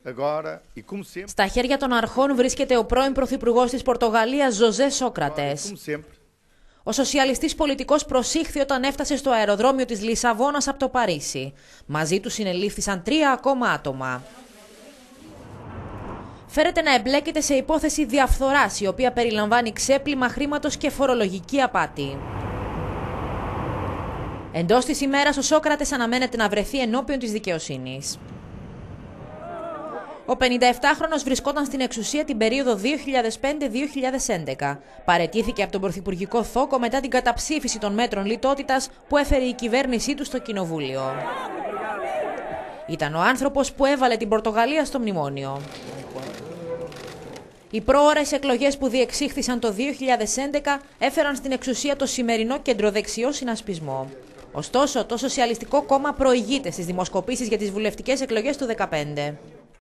Στα χέρια των αρχών βρίσκεται ο πρώην πρωθυπουργός της Πορτογαλίας, Ζωζέ Σόκρατες. Ο σοσιαλιστής πολιτικός προσήχθη όταν έφτασε στο αεροδρόμιο της Λισαβόνας από το Παρίσι. Μαζί του συνελήφθησαν 3 ακόμα άτομα. Φέρεται να εμπλέκεται σε υπόθεση διαφθοράς, η οποία περιλαμβάνει ξέπλυμα χρήματος και φορολογική απάτη. Εντός της ημέρας, ο Σόκρατες αναμένεται να βρεθεί ενώπιον της δικαιοσύνης. Ο 57χρονος βρισκόταν στην εξουσία την περίοδο 2005-2011. Παραιτήθηκε από τον πρωθυπουργικό θόκο μετά την καταψήφιση των μέτρων λιτότητας που έφερε η κυβέρνησή του στο κοινοβούλιο. Ήταν ο άνθρωπος που έβαλε την Πορτογαλία στο μνημόνιο. Οι πρόωρες εκλογές που διεξήχθησαν το 2011 έφεραν στην εξουσία το σημερινό κεντροδεξιό συνασπισμό. Ωστόσο, το Σοσιαλιστικό Κόμμα προηγείται στις δημοσκοπήσεις για τις βουλευτικές εκλογές του 2015.